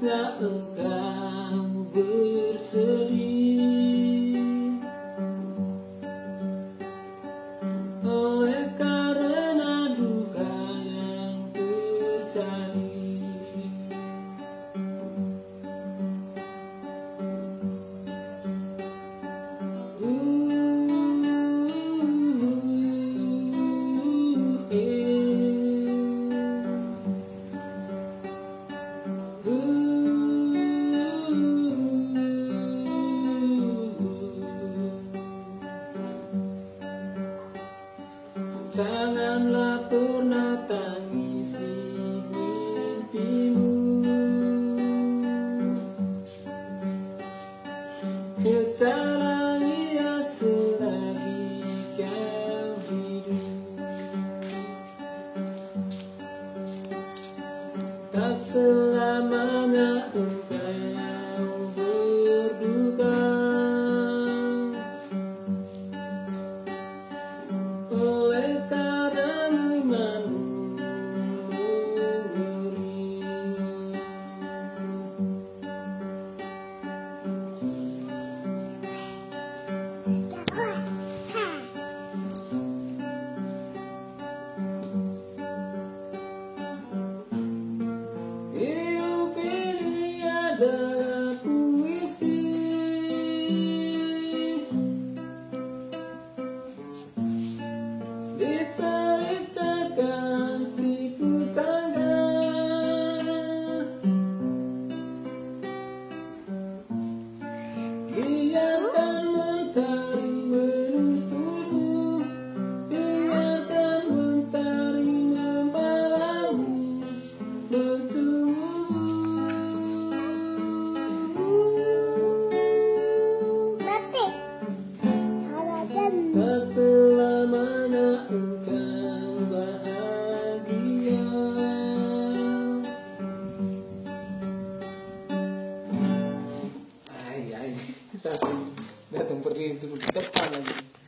Harusnya engkau bersedih oleh karena duka yang terjadi. Janganlah pernah tangisi mimpimu, kejarlah ia selagi kau hidup. Tak selamanya engkau berduka oleh karena imanmu mengeri. Hidup ini adalah puisi, diceritakan si pujangga. Biarkan mentari menuntunmu, biarkan mentari membawamu bertemu. Tak selamanya engkau bahagia. Satu datang pergi itu depan lagi.